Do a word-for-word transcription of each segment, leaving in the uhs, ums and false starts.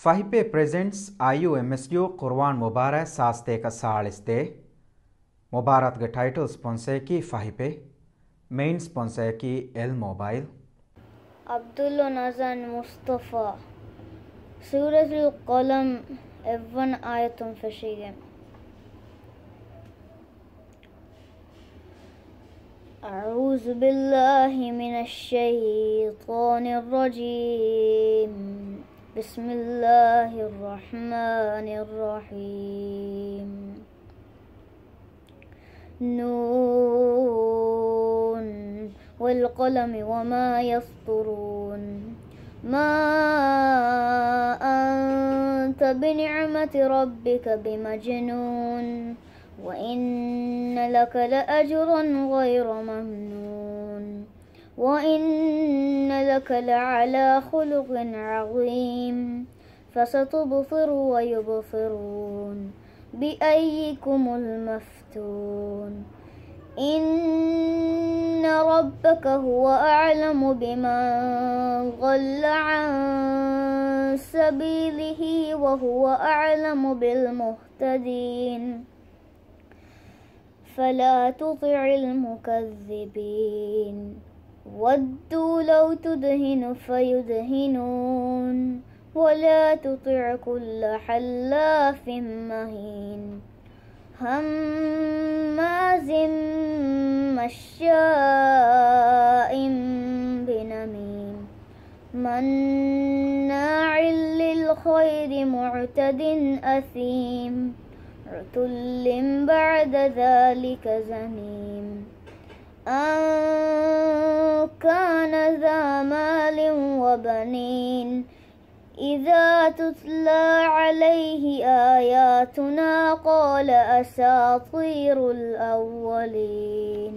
Fahipe presents I U M S U Quran Mubarak Saste ka Saaliste Mubarak ga title sponsor ki Fahipe main sponsor ki El Mobile Abdullah Nazan Mustafa Suratul Qalam Evan Ayatun Fashigem أعوذ بالله من الشيطان الرجيم بسم الله الرحمن الرحيم نون والقلم وما يسطرون ما أنت بنعمة ربك بمجنون وإن لك لأجرا غير ممنون وإن لك لعلى خلق عظيم فستبصر ويبصرون بأيكم المفتون إن ربك هو أعلم بمن ضل عن سبيله وهو أعلم بالمهتدين فلا تطع المكذبين ودوا لو تدهن فيدهنون ولا تطع كل حلاف مهين هماز مشاء بنميم مناع للخير معتد أثيم عتل بعد ذلك زنيم أن كان ذا مال وبنين إذا تتلى عليه آياتنا قال أساطير الأولين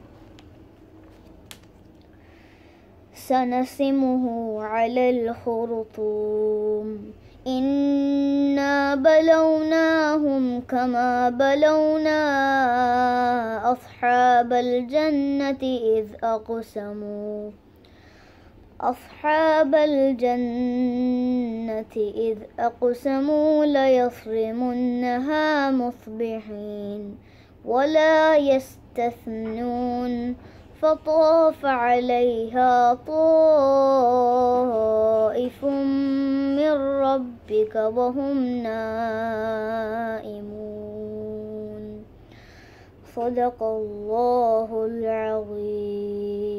سنسمه على الخرطوم إنا بلوناهم كما بلونا أصحاب الجنة إذ أقسموا أصحاب الجنة إذ أقسموا ليصرمنها مصبحين ولا يستثنون فطاف عليها طائف من ربك وهم نائمون صدق الله العظيم.